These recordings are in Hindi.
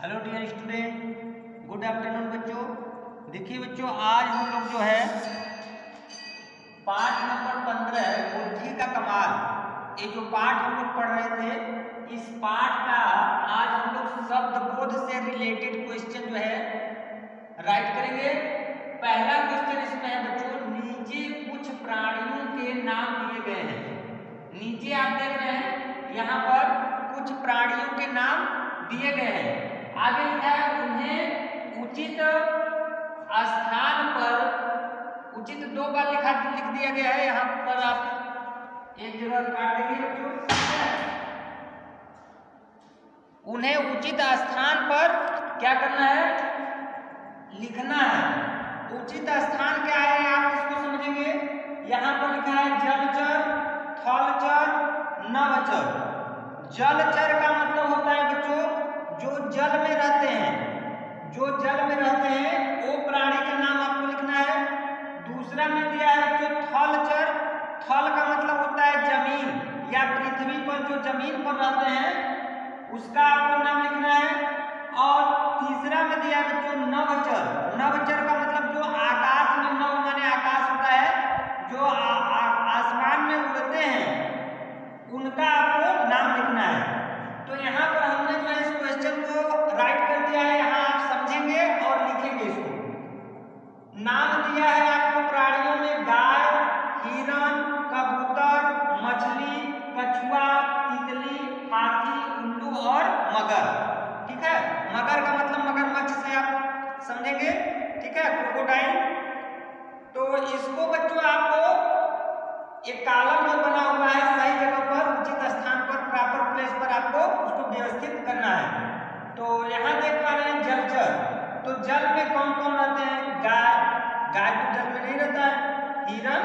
Hello dear student, good afternoon बच्चों। देखिए बच्चों, आज हम लोग जो है पाठ नंबर 15 बुद्धि का कमाल, ये जो पाठ हम लोग पढ़ रहे थे, इस पाठ का आज हम लोग शब्दबोध से रिलेटेड क्वेश्चन जो है राइट करेंगे। पहला क्वेश्चन इसमें है बच्चों, नीचे कुछ प्राणियों के नाम दिए गए हैं। नीचे आप देख रहे हैं यहाँ पर कुछ प्राणियों के नाम दिए गए हैं। आगे लिखा है उन्हें उचित स्थान पर, उचित दो बार लिख दिया गया है। यहाँ पर आप एक जगह काट देंगे बच्चों। उन्हें उचित स्थान पर क्या करना है, लिखना है। उचित स्थान क्या है आप इसको समझेंगे। यहाँ पर लिखा है जलचर, थलचर, नभचर। जलचर का मतलब होता है बच्चों जो जल में रहते हैं, जो जल में रहते हैं वो प्राणी का नाम आपको लिखना है। दूसरा में दिया है जो थलचर, थल का मतलब होता है जमीन या पृथ्वी पर जो जमीन पर रहते हैं उसका आपको नाम लिखना है। और तीसरा में दिया है बच्चों नभचर। नभचर का मतलब जो आकाश में, नभ माने आकाश होता है, जो आसमान में उड़ते हैं उनका आपको नाम लिखना है। तो यहाँ पर हमने जो है इस क्वेश्चन को राइट कर दिया है। यहाँ आप समझेंगे और लिखेंगे इसको। नाम दिया है आपको प्राणियों में गाय, हिरण, कबूतर, मछली, कछुआ, तितली, हाथी, उल्लू और मगर। ठीक है, मगर का मतलब मगरमच्छ से आप समझेंगे। ठीक है, क्रोकोडाइल। तो इसको बच्चों आपको एक कॉलम जो बना हुआ है सही जगह पर, उचित स्थान पर, प्रॉपर प्लेस पर आपको उसको व्यवस्थित करना है। तो यहाँ देख पा रहे हैं जलचर। तो जल में कौन कौन रहते हैं? गाय, गाय तो जल में नहीं रहता है। हिरण,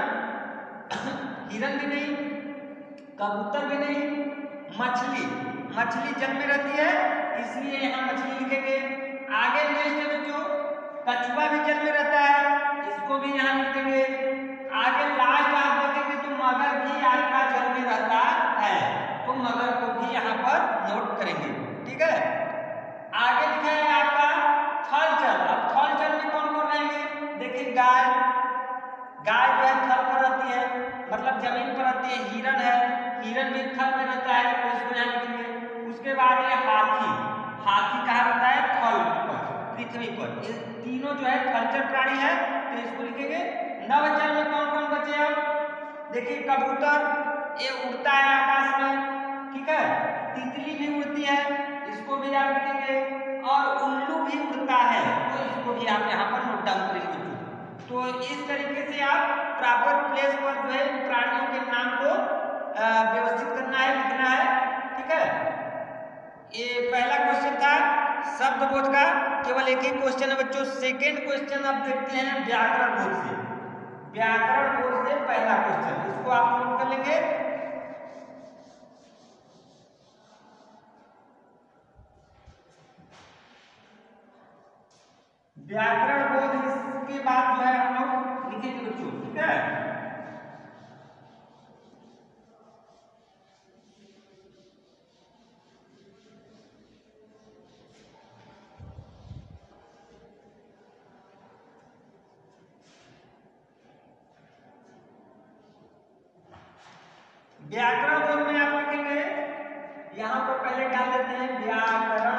हिरण भी नहीं। कबूतर भी नहीं। मछली, मछली जल में रहती है इसलिए यहाँ मछली लिखेंगे। आगे नेक्स्ट है बच्चों, कछुआ भी जल में रहता है, इसको भी यहाँ लिख देंगे। आगे लास्ट आप देखेंगे तो मगर भी आपका जल में रहता है, तो मगर को भी यहाँ पर नोट करेंगे। ठीक है, आगे लिखा है आपका थलचर। अब थलचर में कौन कौन रहेंगे? देखिए गाय, गाय जो है थल पर रहती है, मतलब जमीन पर रहती है। हिरण है, हिरण भी थल में रहता है, तो इसको यहाँ लिखेंगे। उसके बाद ये हाथी, हाथी कहाँ रहता है? थल पर, पृथ्वी पर। ये तीनों जो है थलचर प्राणी है, तो इसको लिखेंगे। नभचर में कौन कौन बचे हैं? देखिए कबूतर, ये उड़ता है आकाश में। ठीक है, तितली भी उड़ती है, इसको भी आप लिखेंगे। और उल्लू भी उड़ता है, तो इसको भी आप यहाँ पर नोट डाउन करेंगे। तो इस तरीके से आप प्रॉपर प्लेस पर जो है प्राणियों के नाम को व्यवस्थित करना है, लिखना है। ठीक है, ये पहला क्वेश्चन था शब्दबोध का। केवल एक ही क्वेश्चन है बच्चों। सेकेंड क्वेश्चन आप देखते हैं व्याकरण बोध से। व्याकरण बोध से पहला क्वेश्चन, इसको आप नोट कर लेंगे। व्याकरण बोध इसके बाद जो है हम लोग लिखेंगे बच्चों। ठीक है, व्याकरण बोध में आप लिखेंगे, यहां पर पहले डाल देते हैं व्याकरण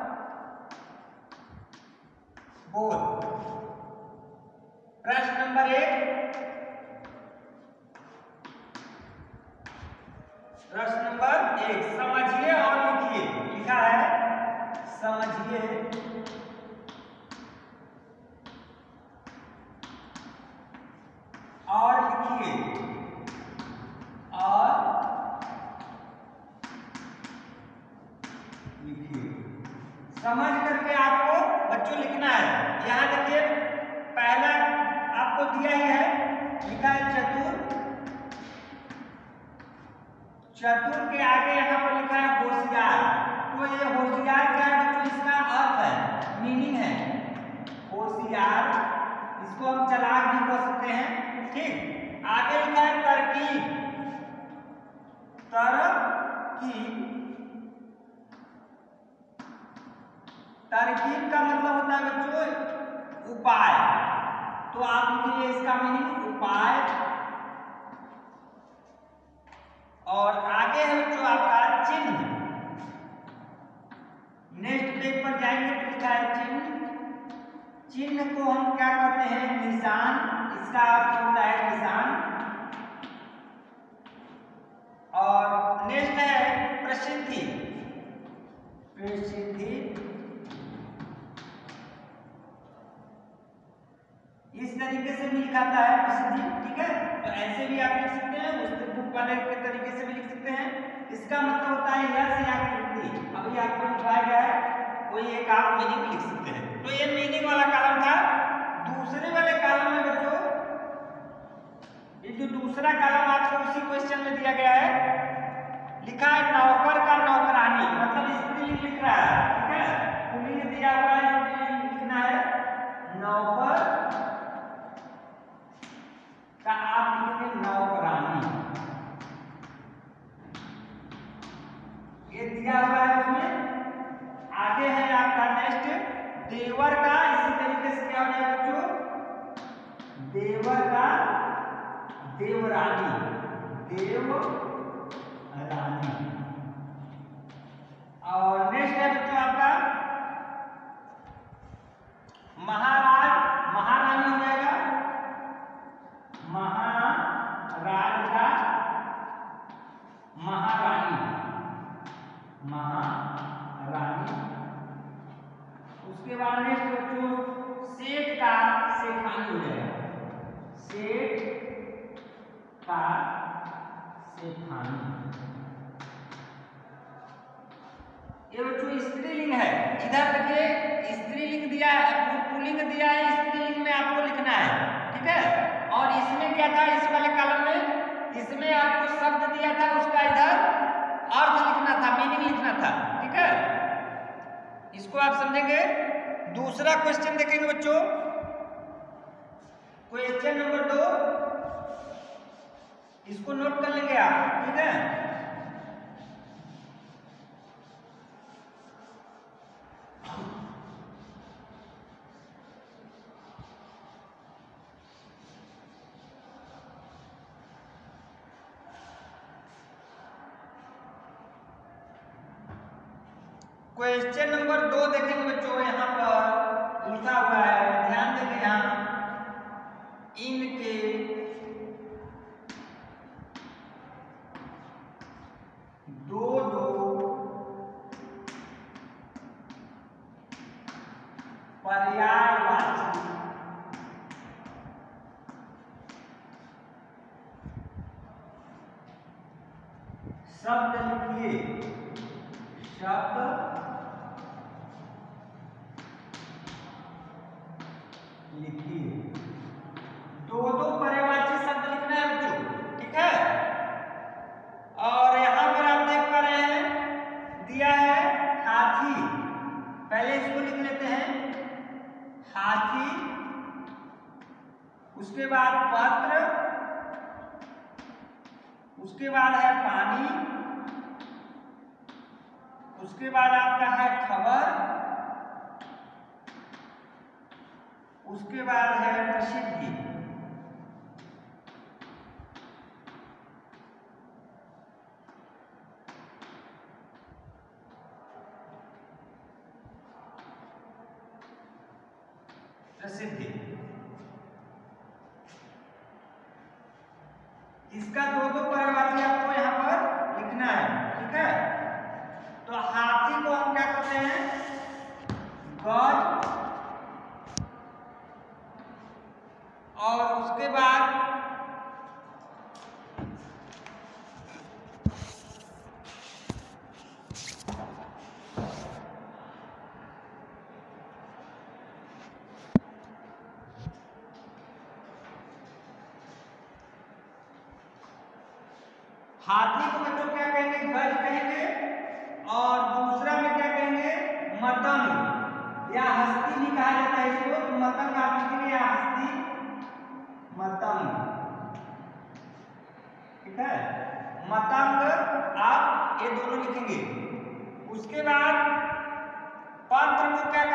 बोध। प्रश्न नंबर 1, प्रश्न नंबर 1, समझिए और लिखिए। लिखा है समझिए और लिखिए। और लिखिए, समझ करके आपको बच्चों लिखना है। यहाँ देखिए पहला आपको दिया ही है, लिखा है चतुर। चतुर के आगे यहाँ पर लिखा है होशियार। तो ये होशियार क्या है बच्चों? इसका अर्थ है, मीनिंग है होशियार। इसको हम चालाक भी कह सकते हैं। ठीक, आगे लिखा है तरकीब। तरकीब तरकीब का मतलब होता है बच्चों उपाय, तो आप लिखिए इसका मीनिंग उपाय। और आगे है बच्चों आपका चिन्ह। नेक्स्ट पेज पर जाएंगे तो लिखा है चिन्ह। चिन्ह को हम क्या कहते हैं? निशान। इसका अर्थ होता है निशान। और नेक्स्ट है प्रसिद्धि। प्रसिद्धि इस तरीके से भी लिखाता है प्रसिद्धि, ठीक है। तो ऐसे भी आप लिख सकते हैं, उस बुक वाले के तरीके से भी लिख सकते हैं। इसका मतलब होता है यश या कीर्ति। अभी आपको लिखाया गया है, कोई एक आप मीनिंग लिख सकते हैं। तो ये मीनिंग वाला कॉलम था। दूसरे वाले कॉलम में बच्चों ये जो दूसरा कॉलम आपको उसी क्वेश्चन में दिया गया है, लिखा है नौकर का नौकरानी, मतलब स्त्रीलिंग लिख रहा है, ठीक है। पुल्लिंग दिया हुआ है, स्त्रीलिंग लिखना है नौकर का, आप लिखेंगे नौकरानी। ये दिया हुआ है उसमें। आगे है आपका नेक्स्ट देवर का। इसी तरीके से क्या हो जाएगा बच्चों? देवर का देवरानी। देवरानी। और नेक्स्ट है बच्चों आपका महाराज। महारानी हो जाएगा महाराज का महारानी। महारानी। उसके बाद नेक्स्ट बच्चों सेठ का सेठानी हो जाएगा। सेठ का सेठानी। ये बच्चों स्त्रीलिंग है। इधर देखिए स्त्रीलिंग दिया है, पुल्लिंग दिया है, स्त्रीलिंग में आपको लिखना है, ठीक है। और इसमें क्या था, इस वाले कॉलम में इसमें आपको शब्द दिया था, उसका इधर अर्थ लिखना था, मीनिंग लिखना था, ठीक है। इसको आप समझेंगे। दूसरा क्वेश्चन देखेंगे बच्चों, क्वेश्चन नंबर 2। इसको नोट कर लेंगे आप, ठीक है। क्वेश्चन नंबर 2 देखेंगे बच्चों। यहाँ पर लिखा हुआ है, ध्यान देंगे यहाँ, इनके दो पर्यायवाची शब्द लिखिए। शब्द लिखिए। दो पर्यायवाची शब्द लिखना है बच्चों, ठीक है। और यहां पर आप देख पा रहे हैं दिया है हाथी। पहले इसको लिख लेते हैं हाथी। उसके बाद पत्र, उसके बाद है पानी, उसके बाद आपका है खबर, उसके बाद है प्रसिद्धि। प्रसिद्धि इसका दो पर्यायवाची आपको यहां पर लिखना है, ठीक है। तो हाथी को हम क्या करते हैं? गज। और उसके बाद हाथी को बच्चों क्या कहेंगे? गज कहेंगे। और दूसरा में क्या कहेंगे? मतंग या हस्ती भी कहा जाता है इसको। तो मतंग आप लिखेंगे या हस्ती, मतंग, ठीक है। मतंग आप ये दोनों लिखेंगे। उसके बाद पत्र को क्या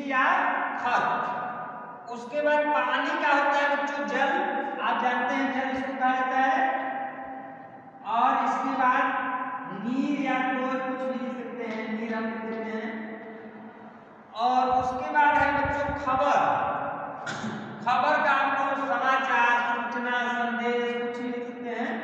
मिट्टी या खत। उसके बाद पानी का होता है बच्चों जल, आप जानते हैं जल इसको कहा जाता है। और इसके बाद नीर या कोई कुछ भी लिख सकते हैं, नीर हम लिख सकते हैं। और उसके बाद है बच्चों खबर। खबर का आपको समाचार, सूचना, संदेश कुछ भी लिख सकते हैं,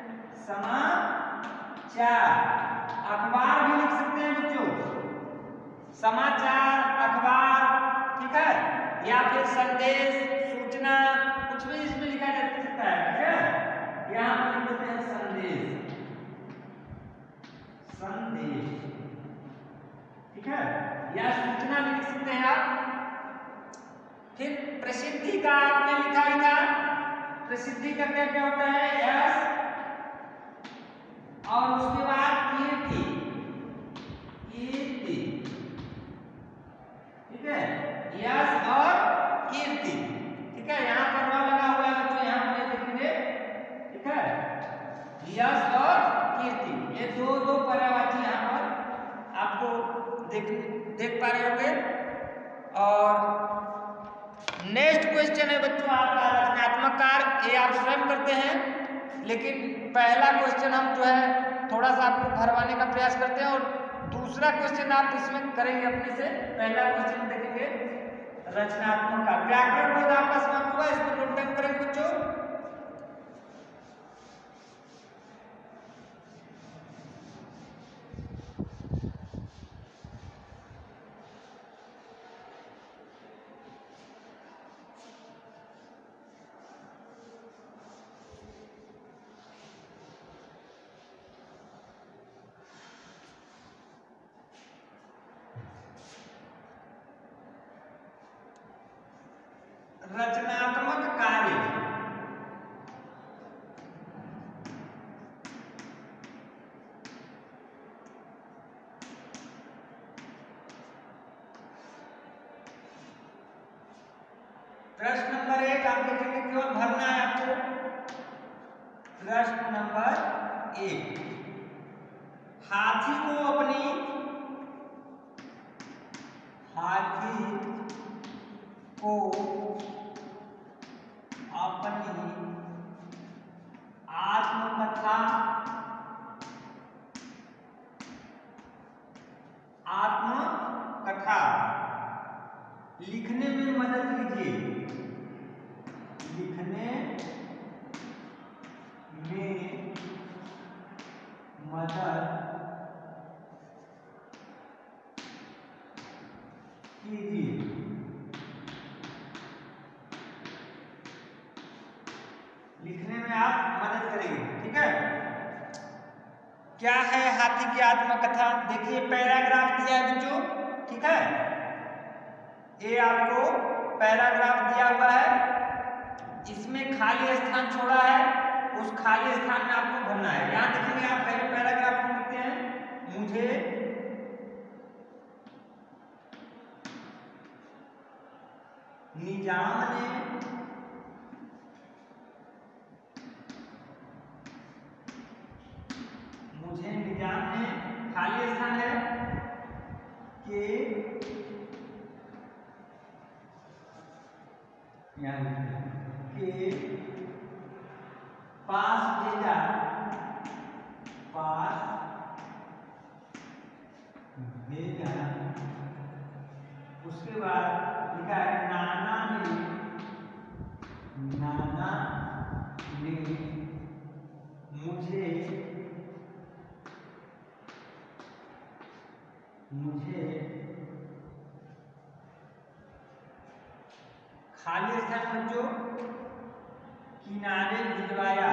समाचार। अखबार भी लिख सकते हैं बच्चों, समाचार, अखबार, ठीक है, या फिर संदेश, सूचना, कुछ भी इसमें लिखा जा सकता है, ठीक है। यहाँ पर लिख देते हैं संदेश, संदेश, ठीक है, या सूचना भी लिख सकते हैं आप। फिर प्रसिद्धि का आपने लिखा ही था, प्रसिद्धि का क्या क्या होता है, यश, और उसके बाद कीर्ति, कीर्ति, ठीक है, यश और कीर्ति, ठीक है। यहाँ पर न लगा हुआ है बच्चों, यहाँ पर देखेंगे, ठीक है, यश और कीर्ति, ये दो दो पर्यायवाची यहाँ पर आपको देख पा रहे होंगे। और नेक्स्ट क्वेश्चन है बच्चों आपका रचनात्मक कार्य, ये आप स्वयं करते हैं, लेकिन पहला क्वेश्चन हम जो है थोड़ा सा आपको भरवाने का प्रयास करते हैं, और दूसरा क्वेश्चन आप इसमें करेंगे अपने से। पहला क्वेश्चन देखेंगे रचनात्मक कार्य, व्याकरण बोध आपका समाप्त हुआ, इसको नोट डाउन करेंगे बच्चों। रचनात्मक कार्य, प्रश्न नंबर 1 आप देखेंगे, केवल भरना है आपको। प्रश्न नंबर 1, हाथी को अपनी आत्मकथा लिखने में मदद कीजिए, लिखने में मदद कीजिए। लिखने में आप मदद करेंगे, ठीक है। क्या है हाथी की आत्मकथा, देखिए पैराग्राफ दिया है बच्चों, ठीक है, ये आपको पैराग्राफ दिया हुआ है, इसमें खाली स्थान छोड़ा है, उस खाली स्थान में आपको भरना है। यहाँ देखेंगे आप पहले पैराग्राफ में लिखते हैं, मुझे निजाम ने खाली स्थान है के पास भेजा, उसके बाद लिखा है नाना ने मुझे खाली स्थान बच्चों किनारे भिजवाया,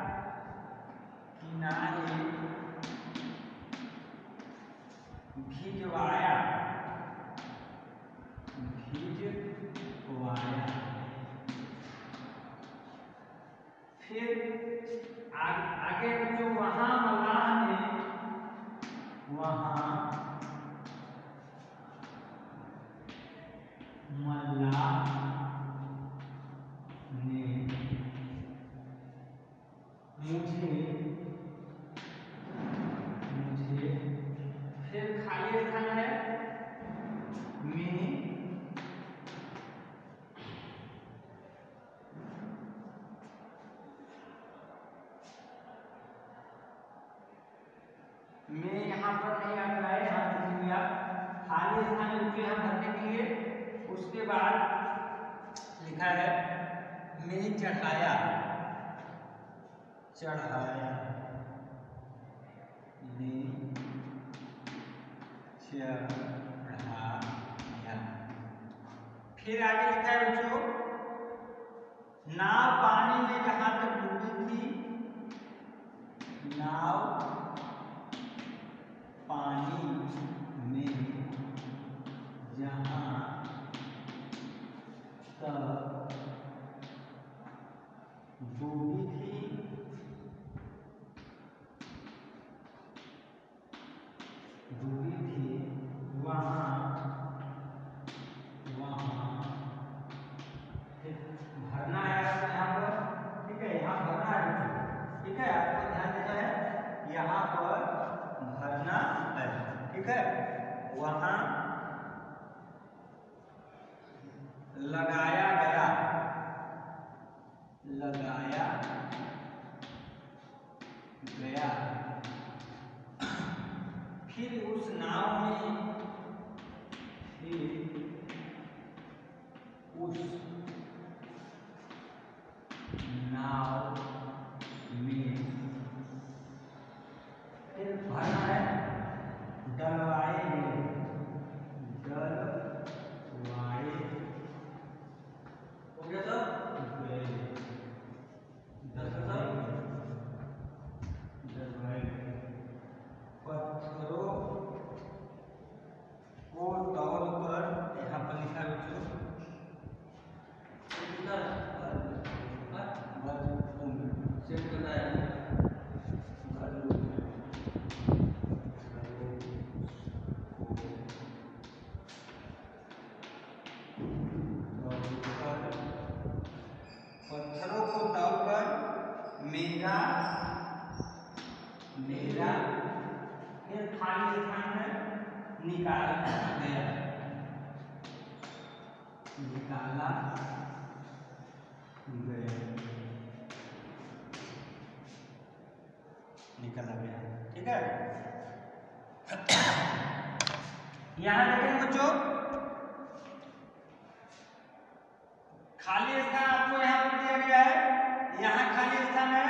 फिर आगे बच्चों वहां मल्लाह ने मुझे फिर खाली स्थान है में खाली स्थान है उसको यहाँ भरने के लिए। उसके बाद लिखा है मैं चढ़ाया, चढ़ाया, मैं चढ़ाया। फिर आगे लिखा है बच्चों नाव पानी में जहां तक डूबी थी, नाव पानी में जहां तक डूबी थी, वहां भरना है आपको यहाँ पर, ठीक है, यहाँ भरना है बच्चों, ठीक है, आपको ध्यान देना है, यहाँ पर भरना है, ठीक है। वहां लगाया गया, लगाया गया। फिर उस नाव में, फिर उस नाव में, फिर भरना है डलवाए गए, डलवाए हो गया सब गए, डलवाए पत्थरों को तौलकर, यहाँ पर लिखा है बच्चों पत्थरों को तौलकर मेरा, मेरा, फिर खाली स्थान में निकाला गया, निकाला गया, निकाला गया, ठीक है। यहां देखेंगे बच्चों खाली स्थान आपको यहाँ पर दिया गया है, यहाँ खाली स्थान है,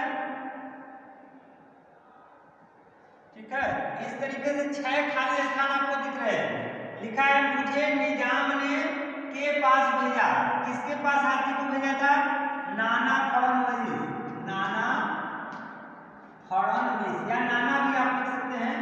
ठीक है। इस तरीके से 6 खाली स्थान आपको दिख रहे हैं। लिखा है मुझे निजाम ने के पास भेजा, किसके पास हाथी को भेजा था? नाना फड़नवीस, नाना फड़नवीस, या नाना भी आप लिख सकते हैं,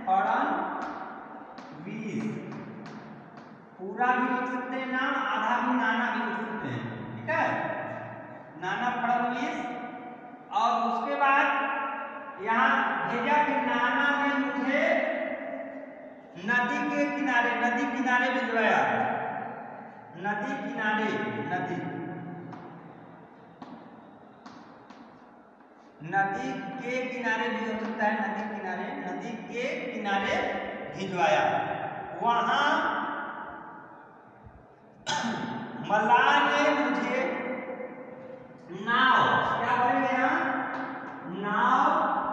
फड़नवीस, पूरा भी लिख सकते हैं नाम, आधा भी नाना भी लिख सकते हैं, ठीक है, नाना फड़नवीस। और उसके बाद यहाँ भेजा कि नाना ने मुझे नदी के किनारे, नदी किनारे भिजवाया, नदी किनारे, नदी, नदी के किनारे भी हो सकता है, नदी किनारे, नदी के किनारे भिजवाया। वहां मल्लाह ने मुझे नाव, क्या बोलेंगे यहाँ, नाव,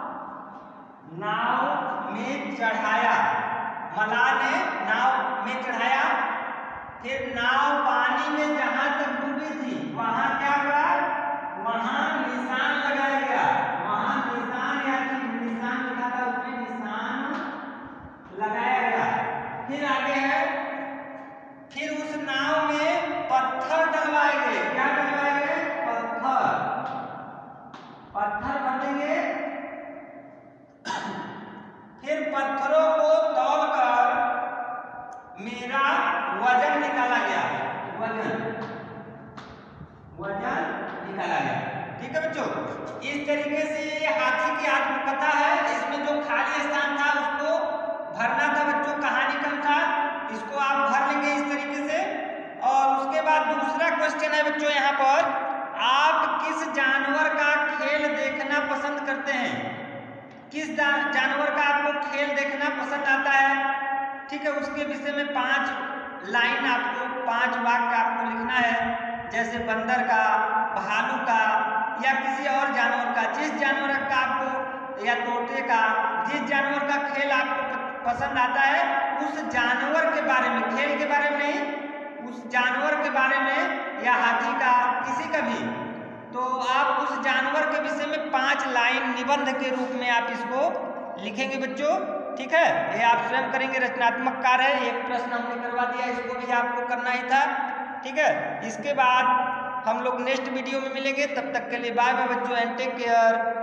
नाव में चढ़ाया, मल्लाह ने नाव में चढ़ाया। फिर नाव पानी में जहां तक डूबी थी वहां क्या हुआ, वहां निशान लगाया गया, वहां निशान या निशान लिखा था उसमें निशान लगाया गया। फिर आगे है, फिर उस नाव में पत्थर डलवाए गए, क्या डलवाए गए, पत्थर, पत्थर बनेंगे। फिर पत्थरों को तौलकर मेरा वजन निकाला गया, वजन, वजन निकाला गया, ठीक है बच्चों। इस तरीके से ये हाथी की आत्मकथा है। इसमें जो खाली स्थान था उसको भरना था बच्चों, कहानी का था, इसको आप भर लेंगे इस तरीके से। और उसके बाद दूसरा क्वेश्चन है बच्चों यहाँ पर, आप किस जानवर का खेल देखना पसंद करते हैं, किस जानवर का आपको खेल देखना पसंद आता है, ठीक है। उसके विषय में 5 लाइन आपको, 5 वाक्य आपको लिखना है, जैसे बंदर का, भालू का, या किसी और जानवर का, जिस जानवर का आपको, या तोते का, जिस जानवर का खेल आपको पसंद आता है उस जानवर के बारे में, खेल के बारे में नहीं, उस जानवर के बारे में या हाथी का किसी का भी, तो आप उस जानवर के विषय में 5 लाइन निबंध के रूप में आप इसको लिखेंगे बच्चों। ठीक है, ये आप स्वयं करेंगे, रचनात्मक कार्य है। एक प्रश्न हमने करवा दिया, इसको भी आपको करना ही था। ठीक है, इसके बाद हम लोग नेक्स्ट वीडियो में मिलेंगे, तब तक के लिए बाय बाय बच्चों एंड टेक केयर।